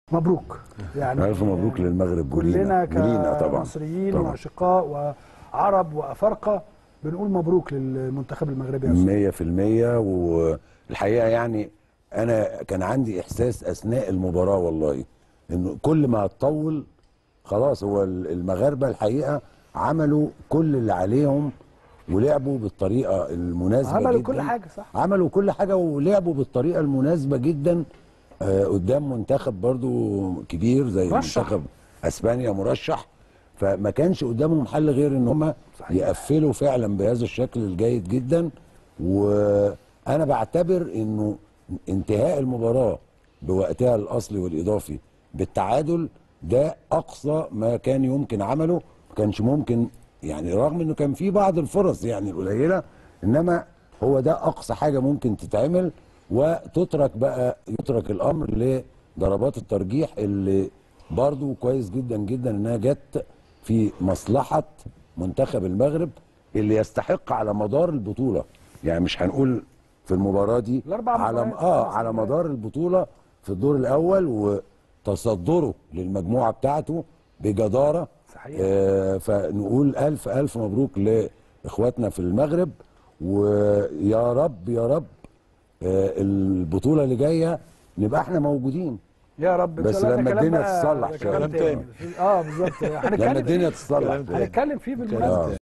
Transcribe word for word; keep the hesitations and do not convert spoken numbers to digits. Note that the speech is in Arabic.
مبروك يعني الف مبروك للمغرب كلنا ولينا طبعا كمصريين طبعا. واشقاء وعرب وافارقه بنقول مبروك للمنتخب المغربي يا مية في المية. والحقيقه يعني انا كان عندي احساس اثناء المباراه والله انه كل ما هتطول خلاص هو المغاربه الحقيقه عملوا كل اللي عليهم ولعبوا بالطريقه المناسبه عملوا جدا. كل حاجه صح، عملوا كل حاجه ولعبوا بالطريقه المناسبه جدا آه قدام منتخب برضو كبير زي مرشح. منتخب اسبانيا مرشح. فما كانش قدامهم حل غير ان هم يقفلوا فعلا بهذا الشكل الجيد جدا. وانا بعتبر انه انتهاء المباراه بوقتها الاصلي والاضافي بالتعادل ده اقصى ما كان يمكن عمله. ما كانش ممكن يعني رغم انه كان في بعض الفرص يعني القليله، انما هو ده اقصى حاجه ممكن تتعمل. وتترك بقى يترك الامر لضربات الترجيح اللي برضو كويس جدا جدا انها جت في مصلحه منتخب المغرب اللي يستحق على مدار البطوله. يعني مش هنقول في المباراه دي الاربع على مباريات اه على مدار البطوله في الدور الاول وتصدره للمجموعه بتاعته بجداره. صحيح. آه فنقول الف الف مبروك لاخواتنا في المغرب. ويا رب يا رب آه البطوله اللي جايه نبقى احنا موجودين يا رب ان بس شاء الله. لما كلام الدنيا بقى- تصلح ده شوية. كلام تاني اه بالظبط. لما هنتكلم الدنيا فيه تصلح هنتكلم فيه بالمناسبه.